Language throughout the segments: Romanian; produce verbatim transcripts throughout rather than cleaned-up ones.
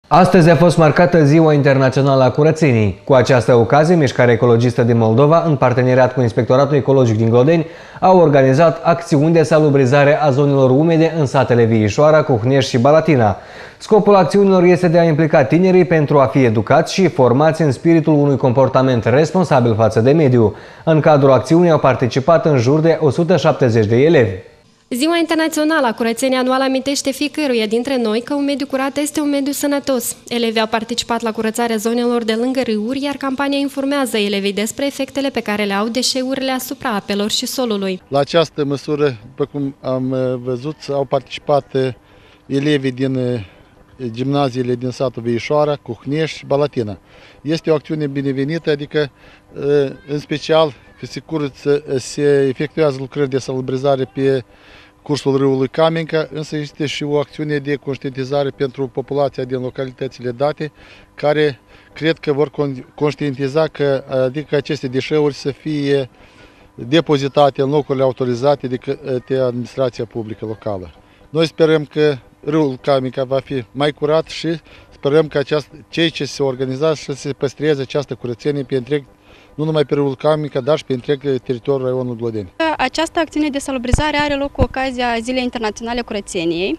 Astăzi a fost marcată Ziua Internațională a Curățeniei. Cu această ocazie, Mișcarea Ecologistă din Moldova, în parteneriat cu Inspectoratul Ecologic din Glodeni, au organizat acțiuni de salubrizare a zonelor umede în satele Viișoara, Cuhnești și Balatina. Scopul acțiunilor este de a implica tinerii pentru a fi educați și formați în spiritul unui comportament responsabil față de mediu. În cadrul acțiunii au participat în jur de o sută șaptezeci de elevi. Ziua Internațională a Curățeniei anual amintește fiecăruia dintre noi că un mediu curat este un mediu sănătos. Elevii au participat la curățarea zonelor de lângă râuri, iar campania informează elevii despre efectele pe care le au deșeurile asupra apelor și solului. La această măsură, după cum am văzut, au participat elevii din gimnaziile din satul Viișoara, Cuhnești și Balatina. Este o acțiune binevenită, adică în special că se, curăță, se efectuează lucrări de salubrizare pe cursul râului Camenca, însă este și o acțiune de conștientizare pentru populația din localitățile date, care cred că vor conștientiza că adică aceste deșeuri să fie depozitate în locurile autorizate de către administrația publică locală. Noi sperăm că râul Camenca va fi mai curat și sperăm că aceast, cei ce se organizează să se păstreze această curățenie pe întreg, nu numai pe râul Camenca, dar și pe întreg teritoriul raionului Glodeni. Această acțiune de salubrizare are loc cu ocazia Zilei Internaționale a Curățeniei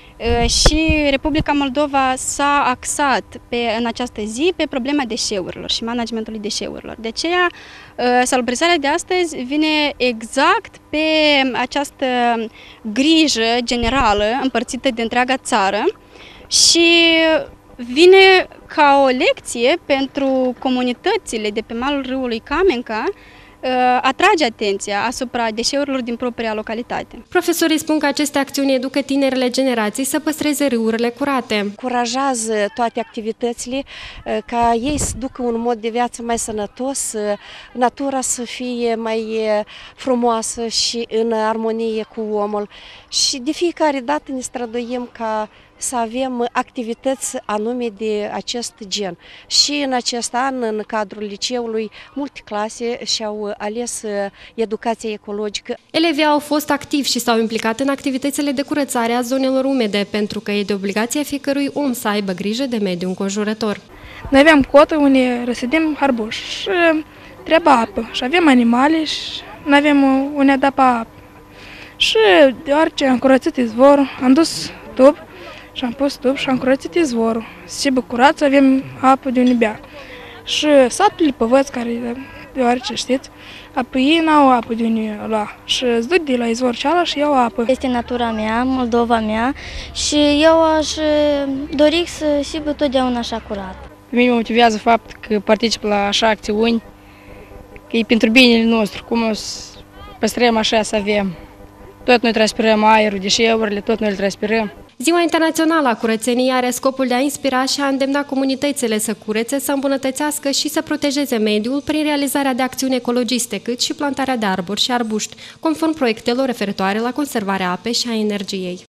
și Republica Moldova s-a axat pe, în această zi pe problema deșeurilor și managementului deșeurilor. De aceea, salubrizarea de astăzi vine exact pe această grijă generală împărțită de întreaga țară și vine ca o lecție pentru comunitățile de pe malul râului Camenca, atrage atenția asupra deșeurilor din propria localitate. Profesorii spun că aceste acțiuni educă tinerele generații să păstreze râurile curate. Încurajează toate activitățile ca ei să ducă un mod de viață mai sănătos, natura să fie mai frumoasă și în armonie cu omul. Și de fiecare dată ne străduim ca să avem activități anume de acest gen. Și în acest an, în cadrul liceului, multe clase și-au ales educația ecologică. Elevii au fost activi și s-au implicat în activitățile de curățare a zonelor umede, pentru că e de obligația fiecărui om să aibă grijă de mediul înconjurător. Noi avem cotă unde răsădim harbuș și trebuie apă. Și avem animale și nu avem unde da apă. Și deoarece am curățit izvorul, am dus tub și am pus tub și am curățit izvorul. Și bucurați, avem apă de unde bea. Și satul Lipăvăț, care, deoarece știți, apă ei n-au apă de unde lua. Și îți duc de la izvor ceala și iau apă. Este natura mea, Moldova mea și eu aș dori să fie totdeauna așa curat. Pe mine mă motivează faptul că particip la așa acțiuni, că e pentru binele nostru, cum o să păstrăm așa să avem. Tot noi transpirăm aerul, deșeurile, tot noi le transpirăm. Ziua Internațională a Curățeniei are scopul de a inspira și a îndemna comunitățile să curețe, să îmbunătățească și să protejeze mediul prin realizarea de acțiuni ecologiste, cât și plantarea de arbori și arbuști, conform proiectelor referitoare la conservarea apei și a energiei.